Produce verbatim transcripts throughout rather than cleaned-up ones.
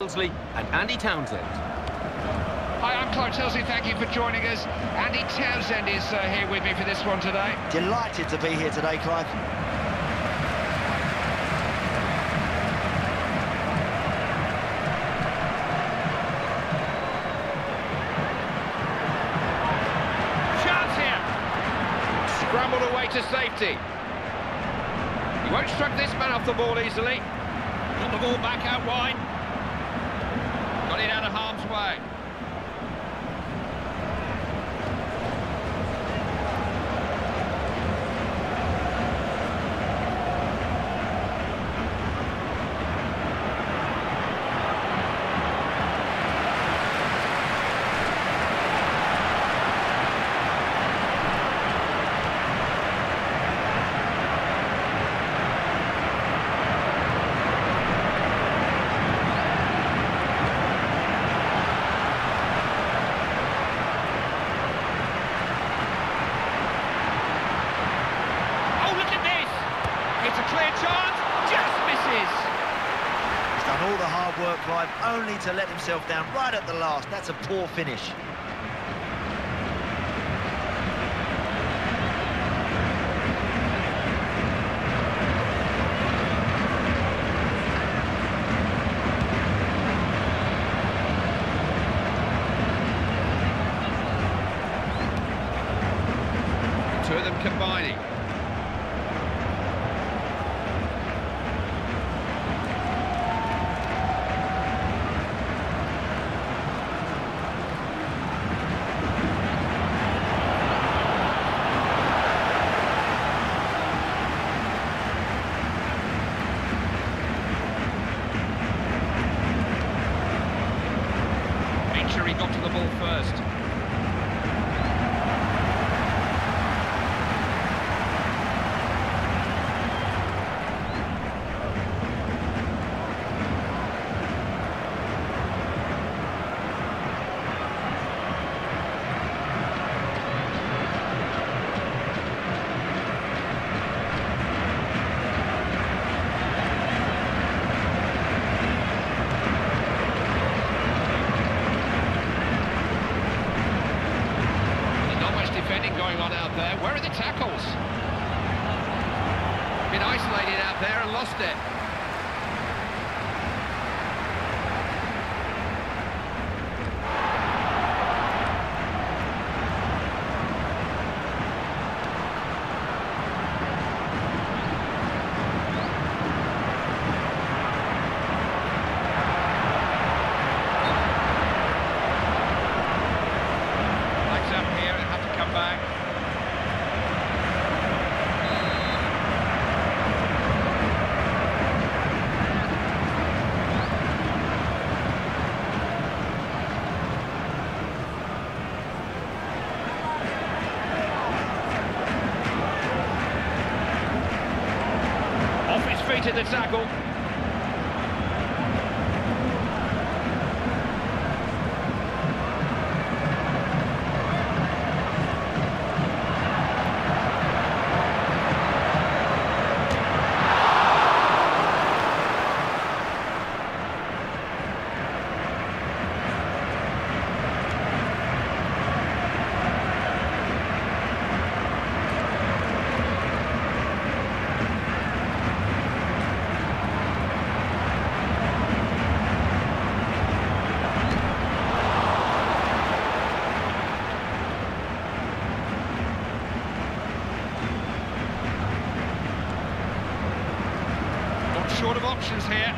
Tilsley and Andy Townsend. Hi, I'm Clive Tilsley, thank you for joining us. Andy Townsend is uh, here with me for this one today. Delighted to be here today, Clive. Chance here! Scrambled away to safety. He won't shrug this man off the ball easily. Got the ball back out wide. Got it out of harm's way. All the hard work, Clive, only to let himself down right at the last. That's a poor finish. Two of them combining. He got to the ball first. Going on out there. Where are the tackles? Been isolated out there and lost it. Lights up here and have to come back. Off his feet in the tackle. Short of options here.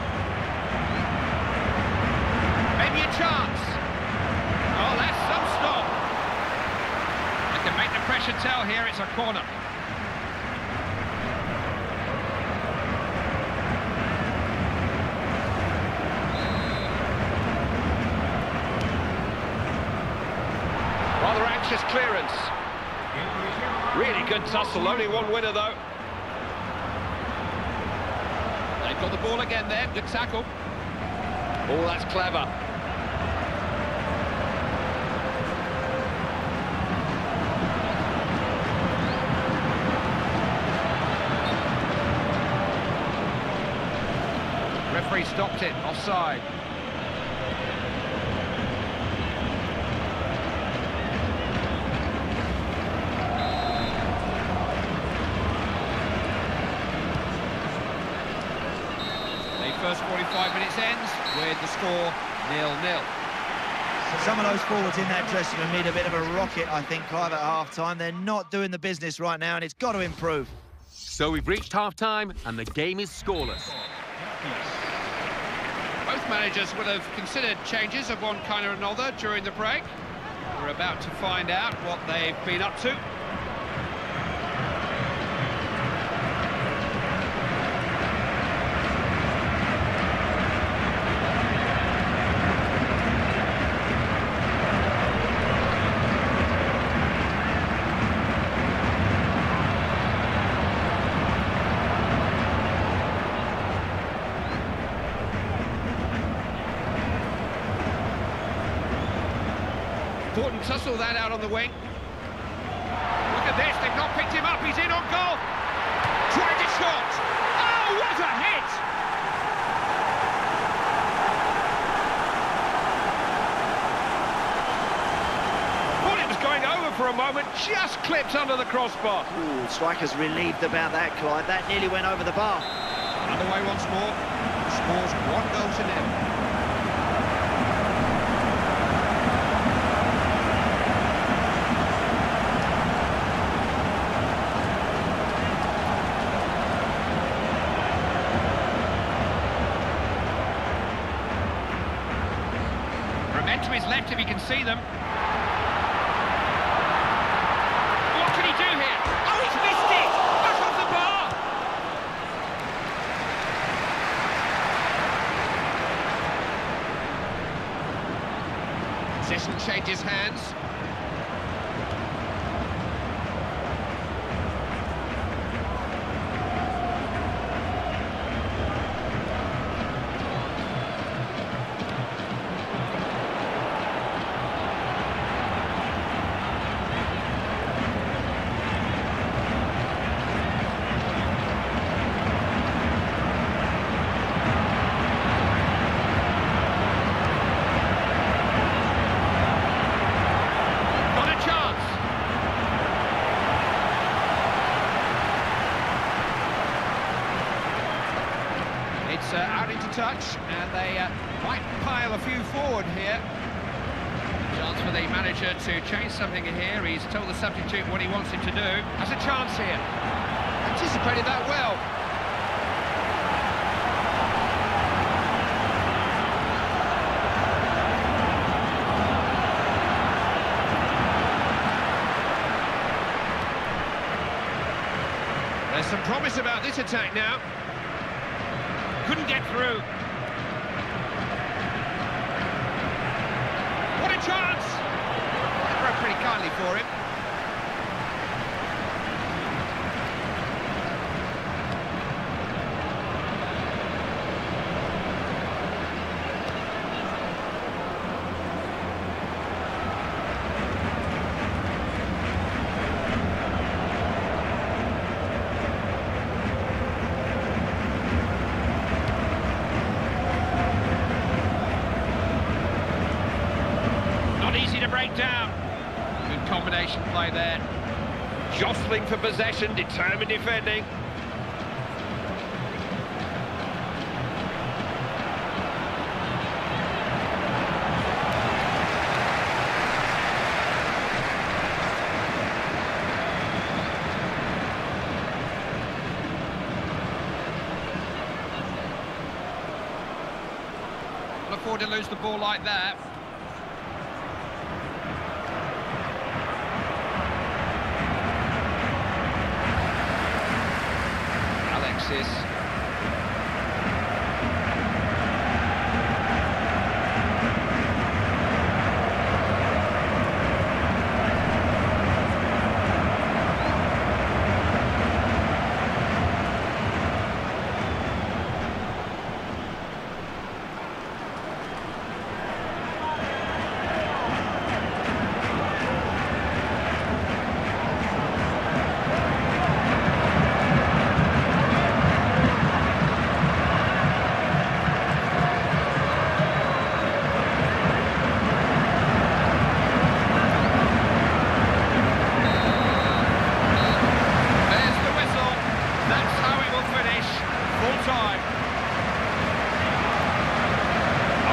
Maybe a chance. Oh, that's some stop. They can make the pressure tell here. It's a corner. Rather anxious clearance. Really good tussle. Only one winner though. They've got the ball again there, good tackle. Oh, that's clever. Referee stopped it, offside. first forty-five minutes ends with the score nil nil. Some of those forwards in that dressing room need a bit of a rocket, I think, Clive, at half-time. They're not doing the business right now, and it's got to improve. So we've reached half-time, and the game is scoreless. Both managers will have considered changes of one kind or another during the break. We're about to find out what they've been up to. Important tussle that out on the wing. Look at this, they've not picked him up, he's in on goal. Trying to shot. Oh, what a hit! Thought it was going over for a moment, just clipped under the crossbar. Ooh, striker's relieved about that, Clive. That nearly went over the bar. Underway once more. The score's one goal to nil. To his left if he can see them. What can he do here? Oh, he's missed it! Back off the bar! Possession changes hands. It's uh, out into touch, and they uh, might pile a few forward here. Chance for the manager to change something here. He's told the substitute what he wants him to do. Has a chance here. Anticipated that well. There's some promise about this attack now. Couldn't get through. What a chance! That broke pretty kindly for him. Easy to break down. Good combination play there. Jostling for possession, determined defending. Can't afford to lose the ball like that. Alexis.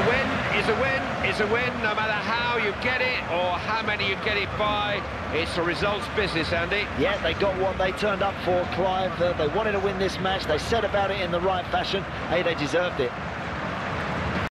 A win is a win is a win, no matter how you get it or how many you get it by. It's a results business, Andy. Yeah, they got what they turned up for, Clive. Uh, they wanted to win this match. They set about it in the right fashion. Hey, they deserved it.